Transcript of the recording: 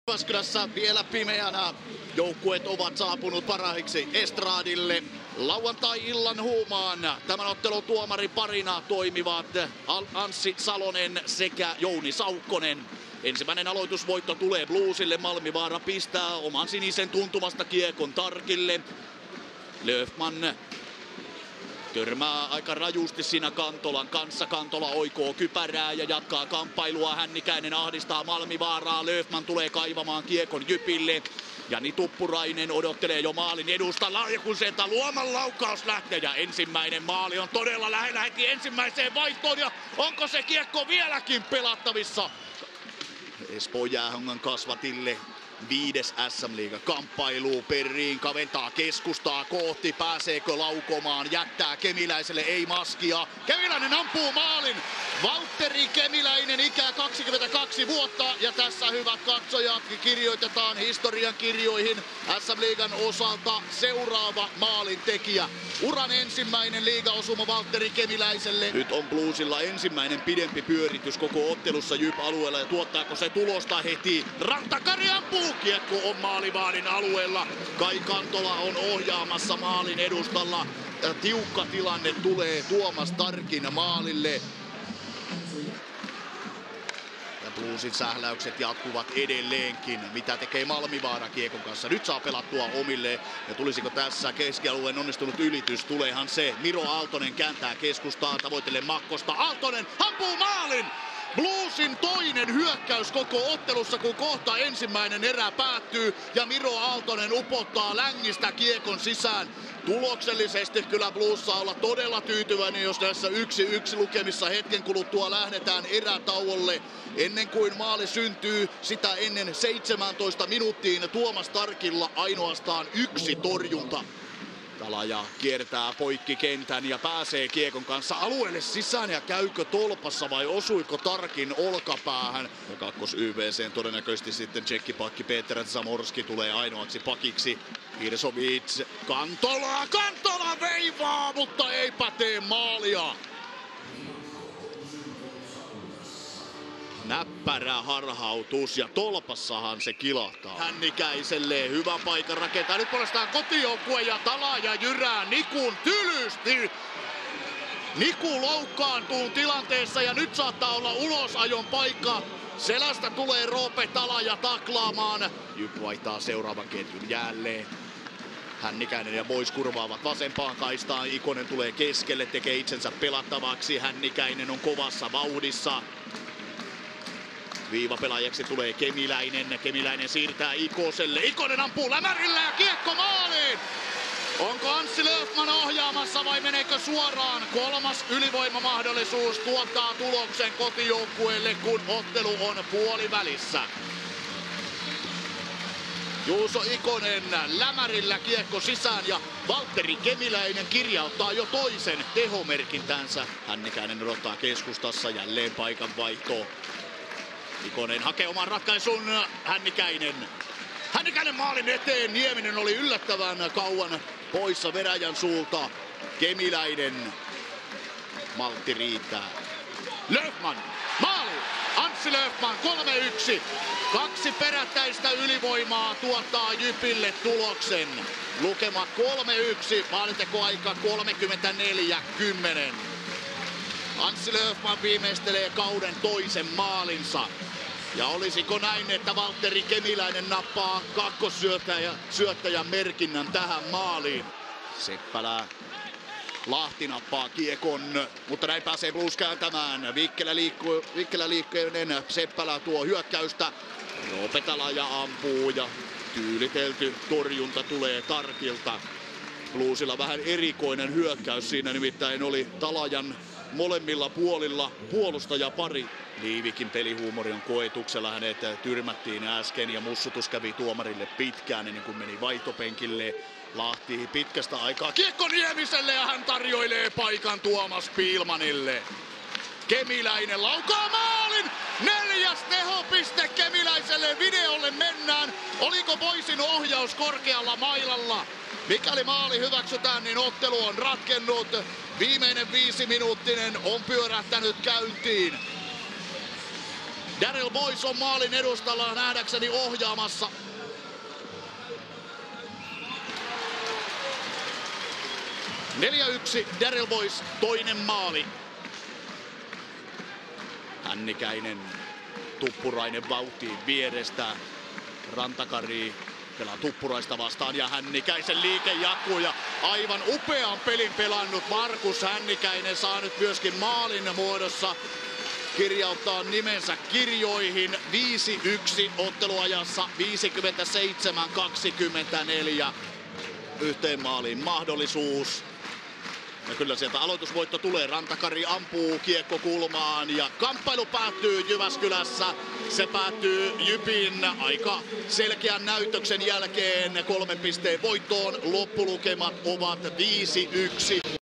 Jyväskylässä vielä pimeänä. Joukkueet ovat saapunut parhaiksi estradille. Lauantai-illan huumaan tämän ottelun tuomariparina toimivat Anssi Salonen sekä Jouni Saukkonen. Ensimmäinen aloitusvoitto tulee Bluesille. Malmivaara pistää oman sinisen tuntumasta kiekon Tarkille. Löfman törmää aika rajusti siinä Kantolan kanssa. Kantola oikoo kypärää ja jatkaa kamppailua. Hännikäinen ahdistaa Malmivaaraa. Löfman tulee kaivamaan kiekon Jypille. Jani Tuppurainen odottelee jo maalin edustalla, ja kun sieltä Luoman laukaus lähtee ja ensimmäinen maali on todella lähellä heti ensimmäiseen vaihtoon, ja onko se kiekko vieläkin pelattavissa? Espoo Jäähongan kasvatille 5. SM-liiga kamppailu Perriin, kaventaa keskustaa kohti, pääseekö laukomaan, jättää Kemiläiselle, ei maskia. Kemiläinen ampuu maalin. Valtteri Kemiläinen, ikää 22 vuotta, ja tässä hyvät katsojat, kirjoitetaan historian kirjoihin SM-liigan osalta seuraava maalintekijä. Uran ensimmäinen liigaosuma Valtteri Kemiläiselle. Nyt on Bluesilla ensimmäinen pidempi pyöritys koko ottelussa Jyp-alueella, ja tuottaako se tulosta heti? Rantakari ampuu, kiekko on maalivaarin alueella. Kai Kantola on ohjaamassa maalin edustalla. Tiukka tilanne tulee Tuomas Tarkin maalille. Ja Bluesin sähläykset jatkuvat edelleenkin. Mitä tekee Malmivaara kiekon kanssa? Nyt saa pelattua omille. Ja tulisiko tässä keskialueen onnistunut ylitys? Tuleehan se. Miro Aaltonen kääntää keskustaa, tavoittelee Makkosta. Aaltonen ampuu maalin! Bluesin toinen hyökkäys koko ottelussa, kun kohta ensimmäinen erä päättyy ja Miro Aaltonen upottaa längistä kiekon sisään. Tuloksellisesti kyllä Blues saa olla todella tyytyväinen, jos tässä 1-1 lukemissa hetken kuluttua lähdetään erätauolle. Ennen kuin maali syntyy, sitä ennen 17 minuuttiin Tuomas Tarkilla ainoastaan 1 torjunta. Talaja kiertää poikki kentän ja pääsee kiekon kanssa alueelle sisään, ja käykö tolpassa vai osuiko Tarkin olkapäähän? Ja kakkos YVC:n todennäköisesti sitten tsekkipakki Peter Zamorski tulee ainoaksi pakiksi. Irsovic, Kantola veivaa, mutta eipä tee maalia. Näppärä harhautus, ja tolpassahan se kilahtaa. Hännikäiselle hyvä paikan rakentaa. Nyt puolestaan kotijoukkue ja Talaja jyrää Nikun tylysti. Niku loukkaantuu tilanteessa ja nyt saattaa olla ulosajon paikka. Selästä tulee Roope Talaja taklaamaan. Jyp vaihtaa seuraavan ketjun jälleen. Hännikäinen ja Boys kurvaavat vasempaan kaistaan. Ikonen tulee keskelle, tekee itsensä pelattavaksi. Hännikäinen on kovassa vauhdissa. Viivapelaajaksi tulee Kemiläinen. Kemiläinen siirtää Ikoselle. Ikonen ampuu lämärillä ja kiekko maaliin! Onko Anssi Löfman ohjaamassa vai meneekö suoraan? Kolmas ylivoimamahdollisuus tuottaa tuloksen kotijoukkueelle, kun ottelu on puolivälissä. Juuso Ikonen lämärillä kiekko sisään ja Valtteri Kemiläinen kirjauttaa jo toisen tehomerkintänsä. Hännikäinen odottaa keskustassa, jälleen paikan vaihto. Ikonen hakee oman ratkaisun. Hännikäinen maalin eteen. Nieminen oli yllättävän kauan poissa veräjän suulta. Kemiläinen. Maltti riittää. Löfman. Maali. Anssi Löfman 3-1. 2 perättäistä ylivoimaa tuottaa Jypille tuloksen. Lukema 3-1. Maalintekoaika 34-10. Anssi Löfman viimeistelee kauden toisen maalinsa. Ja olisiko näin, että Valtteri Kemiläinen nappaa kakkossyöttäjän merkinnän tähän maaliin? Seppälä Lahti nappaa kiekon, mutta näin pääsee Blues kääntämään. Vikkelä liikkeinen Seppälä tuo hyökkäystä. Roope Talaja ampuu ja tyylitelty torjunta tulee Tarkilta. Bluesilla vähän erikoinen hyökkäys siinä, nimittäin oli Talajan molemmilla puolilla puolustajapari. Liivikin pelihuumori on koetuksella, hänet tyrmättiin äsken ja mussutus kävi tuomarille pitkään ennen kuin meni vaihtopenkille. Lahti pitkästä aikaa kiekko Niemiselle ja hän tarjoilee paikan Tuomas Piilmanille. Kemiläinen laukaa maalin! 4. tehopiste Kemiläiselle, videolle mennään. Oliko Boysin ohjaus korkealla mailalla? Mikäli maali hyväksytään, niin ottelu on ratkennut. Viimeinen 5 minuuttinen on pyörähtänyt käyntiin. Daryl Boyce on maalin edustalla nähdäkseni ohjaamassa. (4-1) Daryl Boyce, toinen maali. Hännikäinen, Tuppurainen vauhtiin vierestä. Rantakari pelaa Tuppuraista vastaan ja Hännikäisen liike jatkuu ja aivan upean pelin pelannut Markus Hännikäinen saa nyt myöskin maalin muodossa kirjauttaa nimensä kirjoihin. 5-1 otteluajassa 57-24. Yhteen maaliin mahdollisuus. Ja kyllä sieltä aloitusvoitto tulee. Rantakari ampuu kiekko kulmaan ja kamppailu päättyy Jyväskylässä. Se päättyy Jypin aika selkeän näytöksen jälkeen 3 pisteen voittoon. Loppulukemat ovat 5-1.